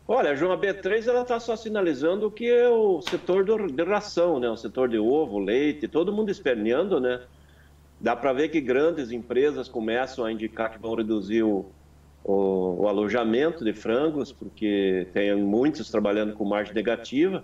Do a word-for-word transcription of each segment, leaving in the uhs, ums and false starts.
Olha, João, a B três ela está só sinalizando que é o setor do, de ração, né? O setor de ovo, leite, todo mundo esperneando, né? Dá para ver que grandes empresas começam a indicar que vão reduzir o, o, o alojamento de frangos, porque tem muitos trabalhando com margem negativa,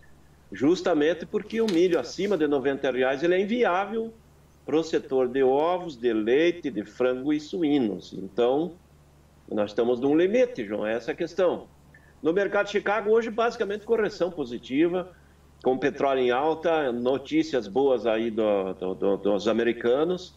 justamente porque o milho acima de noventa reais ele é inviável para o setor de ovos, de leite, de frango e suínos. Então, nós estamos num limite, João, essa é a questão. No mercado de Chicago, hoje, basicamente, correção positiva, com petróleo em alta, notícias boas aí do, do, do, dos americanos.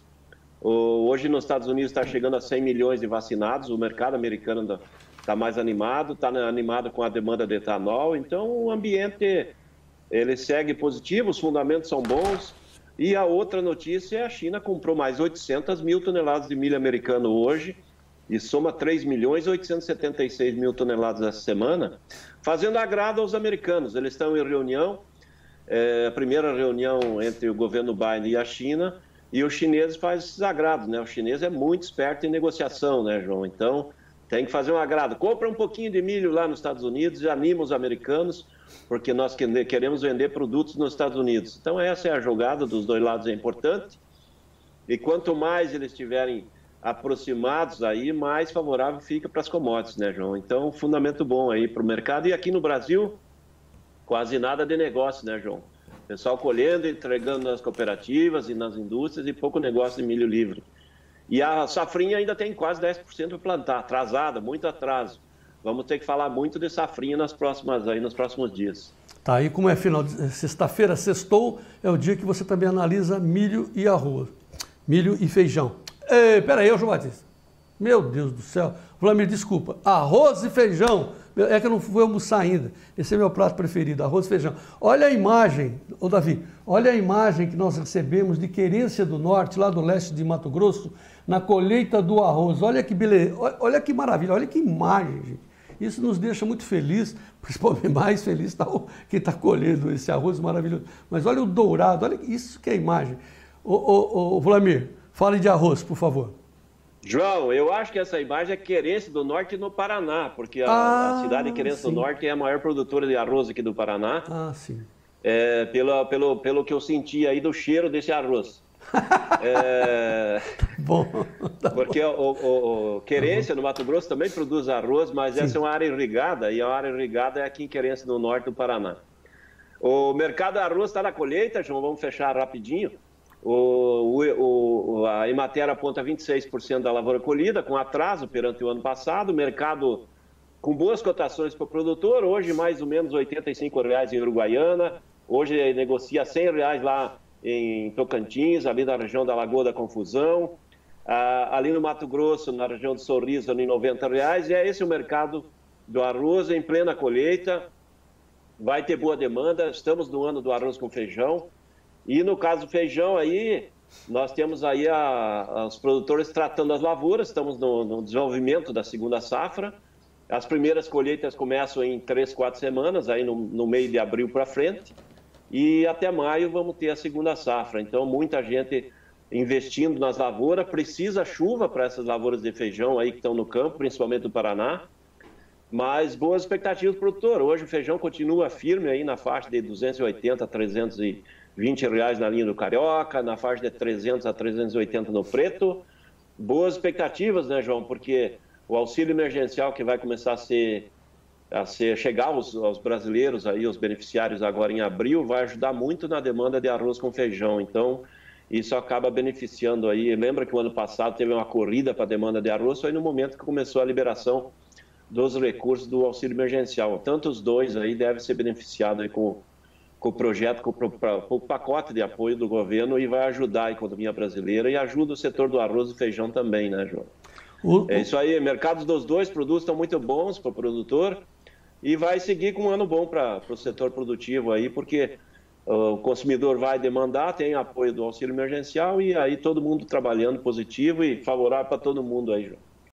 O, hoje, nos Estados Unidos, está chegando a cem milhões de vacinados, o mercado americano está mais animado, está animado com a demanda de etanol, então o ambiente ele segue positivo, os fundamentos são bons. E a outra notícia é a China comprou mais oitocentas mil toneladas de milho americano hoje, e soma três milhões oitocentos e setenta e seis mil toneladas essa semana, fazendo agrado aos americanos. Eles estão em reunião, é, a primeira reunião entre o governo Biden e a China, e os chineses fazem esses agrados, né? O chinês é muito esperto em negociação, né, João? Então, tem que fazer um agrado. Compra um pouquinho de milho lá nos Estados Unidos e anima os americanos, porque nós queremos vender produtos nos Estados Unidos. Então, essa é a jogada dos dois lados, é importante. E quanto mais eles tiverem aproximados aí, mais favorável fica para as commodities, né, João? Então, fundamento bom aí para o mercado. E aqui no Brasil, quase nada de negócio, né, João? Pessoal colhendo, entregando nas cooperativas e nas indústrias e pouco negócio de milho livre. E a safrinha ainda tem quase dez por cento para plantar, atrasada, muito atraso. Vamos ter que falar muito de safrinha nas próximas, aí, nos próximos dias. Tá, e como é final de sexta-feira, sextou, é o dia que você também analisa milho e arroz, milho e feijão. Ei, peraí, João Batista. Meu Deus do céu. Vladimir, desculpa. Arroz e feijão. É que eu não fui almoçar ainda. Esse é meu prato preferido, arroz e feijão. Olha a imagem, ô Davi, olha a imagem que nós recebemos de Querência do Norte, lá do leste de Mato Grosso, na colheita do arroz. Olha que beleza, olha que maravilha, olha que imagem, gente. Isso nos deixa muito felizes, principalmente mais feliz está o que está colhendo esse arroz maravilhoso. Mas olha o dourado, olha isso que é a imagem. Ô, ô, ô Vladimir, fale de arroz, por favor. João, eu acho que essa imagem é Querência do Norte no Paraná, porque a, ah, a cidade de Querência sim. do Norte é a maior produtora de arroz aqui do Paraná. Ah, sim. É, pelo, pelo, pelo que eu senti aí do cheiro desse arroz. é, bom, tá porque bom. O, o, o Querência, tá no Mato Grosso, também produz arroz, mas sim. Essa é uma área irrigada, e a área irrigada é aqui em Querência do Norte do Paraná. O mercado de arroz está na colheita, João, vamos fechar rapidinho. O, o, a Emater aponta vinte e seis por cento da lavoura colhida, com atraso perante o ano passado. O mercado com boas cotações para o produtor, hoje mais ou menos oitenta e cinco reais em Uruguaiana, hoje negocia cem reais lá em Tocantins, ali na região da Lagoa da Confusão, ah, ali no Mato Grosso, na região de Sorriso, em noventa reais, e é esse o mercado do arroz em plena colheita. Vai ter boa demanda, estamos no ano do arroz com feijão. E no caso do feijão aí, nós temos aí a, a, os produtores tratando as lavouras, estamos no, no desenvolvimento da segunda safra. As primeiras colheitas começam em três, quatro semanas, aí no, no meio de abril para frente. E até maio vamos ter a segunda safra. Então, muita gente investindo nas lavouras, precisa chuva para essas lavouras de feijão aí que estão no campo, principalmente no Paraná. Mas boas expectativas do produtor. Hoje o feijão continua firme aí na faixa de duzentos e oitenta a trezentos e vinte reais na linha do Carioca, na faixa de trezentos a trezentos e oitenta no Preto. Boas expectativas, né, João? Porque o auxílio emergencial que vai começar a ser, a ser chegar aos, aos brasileiros, aí, aos beneficiários agora em abril, vai ajudar muito na demanda de arroz com feijão. Então, isso acaba beneficiando aí. Lembra que o ano passado teve uma corrida para a demanda de arroz, foi no momento que começou a liberação dos recursos do auxílio emergencial. Tanto os dois aí devem ser beneficiados aí com, com o projeto, com o, com o pacote de apoio do governo, e vai ajudar a economia brasileira e ajuda o setor do arroz e feijão também, né, João? Uh, é isso aí, mercados dos dois produtos estão muito bons para o produtor e vai seguir com um ano bom para o setor produtivo aí, porque uh, o consumidor vai demandar, tem apoio do auxílio emergencial e aí todo mundo trabalhando positivo e favorável para todo mundo aí, João.